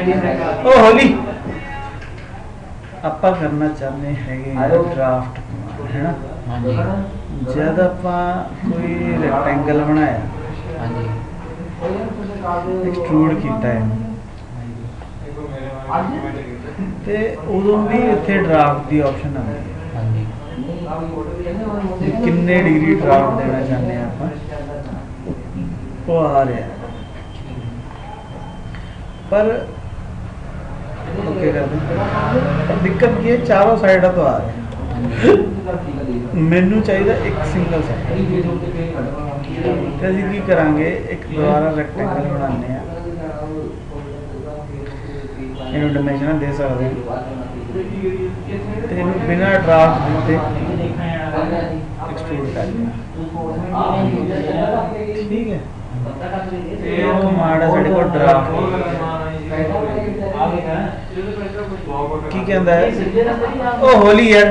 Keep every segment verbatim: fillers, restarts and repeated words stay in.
ओ होली ਆਪਾਂ ਕਰਨਾ ਚਾਹੁੰਦੇ ਹੈਗੇ ਡਰਾਫਟ ਹੈ ਨਾ। ਹਾਂਜੀ ਜਦ ਆਪਾਂ ਕੋਈ ਰੈਕਟੈਂਗਲ ਬਣਾਇਆ, ਹਾਂਜੀ ਐਕਸਟਰੂਡ ਕੀਤਾ ਹੈ ਤੇ ਉਦੋਂ ਵੀ ਇੱਥੇ ਡਰਾਫਟ ਦੀ ਆਪਸ਼ਨ ਆਉਂਦੀ ਹੈ। ਹਾਂਜੀ ਵੀ ਕਿੰਨੇ ਡਿਗਰੀ ਡਰਾਫਟ ਦੇਣਾ ਚਾਹੁੰਦੇ ਹਾਂ ਆਪਾਂ, ਉਹ ਆ ਰਿਹਾ। पर ओके कर दें, दिक्कत ये चारों साइड तो आ रहे हैं, मैनू चाहिए एक सिंगल साइड। ਅਸੀਂ ਕੀ ਕਰਾਂਗੇ, ਇੱਕ ਦੁਬਾਰਾ ਰੈਕਟੈਂਗਲ ਬਣਾਉਂਦੇ ਆ, ਇਹਨੂੰ ਡਾਇਮੈਂਸ਼ਨਾਂ ਦੇ ਸਕਦੇ ਤੇ ਇਹਨੂੰ ਬਿਨਾਂ ਡਰਾਫਟ ਦਿੱਤੇ ਐਕਸਟਰੂਡ ਕਰ ਦਿੰਦੇ। ਠੀਕ ਹੈ, ਇਹ ਕਮਾਂਡ ਹੈ ਸਾਡੇ ਕੋਲ ਡਰਾਫਟ। ਕੀ ਕਹਿੰਦਾ ਹੈ ਉਹ ਹੋਲੀ ਯਾਰ।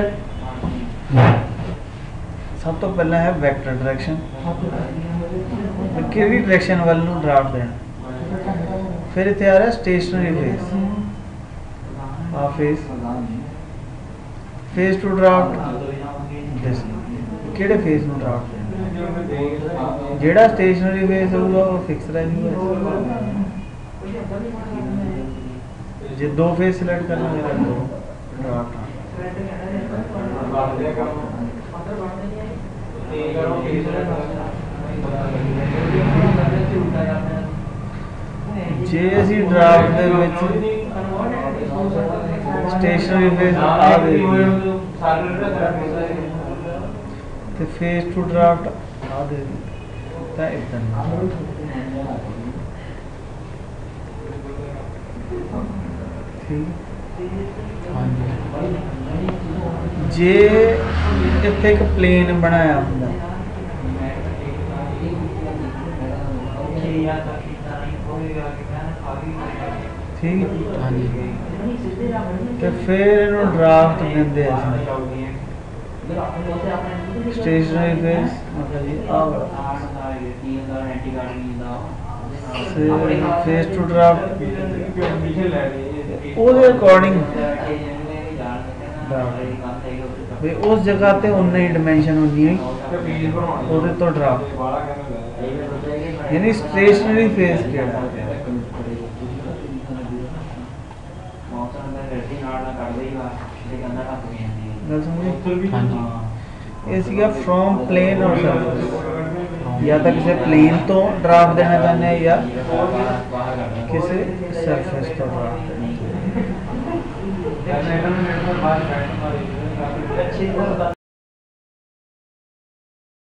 ਸਭ ਤੋਂ ਪਹਿਲਾਂ ਹੈ ਵੈਕਟਰ ਡਾਇਰੈਕਸ਼ਨ, ਕਿਹੜੀ ਡਾਇਰੈਕਸ਼ਨ ਵੱਲ ਨੂੰ ਡਰਾਫਟ ਦੇਣਾ। ਫਿਰ ਇੱਥੇ ਆ ਰਿਹਾ ਸਟੇਸ਼ਨਰੀ ਫੇਸ, ਆ ਫੇਸ ਫੇਸ ਟੂ ਡਰਾਫਟ, ਕਿਹੜੇ ਫੇਸ ਨੂੰ ਡਰਾਫਟ ਦੇਣਾ। ਜਿਹੜਾ ਸਟੇਸ਼ਨਰੀ ਫੇਸ ਹੋਊਗਾ ਉਹ ਫਿਕਸ ਰਹਿ ਜੂਗਾ। ਜੇ ਦੋ ਫੇਸ ਸਿਲੈਕਟ करना मेरा दो ड्राफ्ट। जे असी ड्राफ्ट दे विच स्टेशनरी फेस आ दे ते फेस टू ड्राफ्ट आ दे तां इदां जे इत्थे एक प्लेन बनाया हुंदा, ठीक हाँ जी, ते फिर इन्हू ड्राफ्ट देंदे स्टेशनरी फेस मतलब जी आ फेस टू ड्राफ्ट ਉਹਦੇ ਅਕੋਰਡਿੰਗ ਵੀ ਉਸ ਜਗ੍ਹਾ ਤੇ ਉਨਾ ਹੀ ਡਾਇਮੈਂਸ਼ਨ ਹੁੰਦੀ ਹੈ ਉਹਦੇ ਤੋਂ ਡਰਾਫਟ। ਯਾਨੀ ਸਟੇਸ਼ਨਰੀ ਫੇਸ ਕਿਹੜਾ ਗੱਲ ਸਮਝੇ। ਇਹ ਸੀਗਾ ਫਰੋਮ ਪਲੇਨ ਔਰ ਸਰਫੇਸ, या तो किसी प्लेन तो ड्राफ्ट देना चाहते हैं या किसी सरफेस तो ड्राफ्ट देना।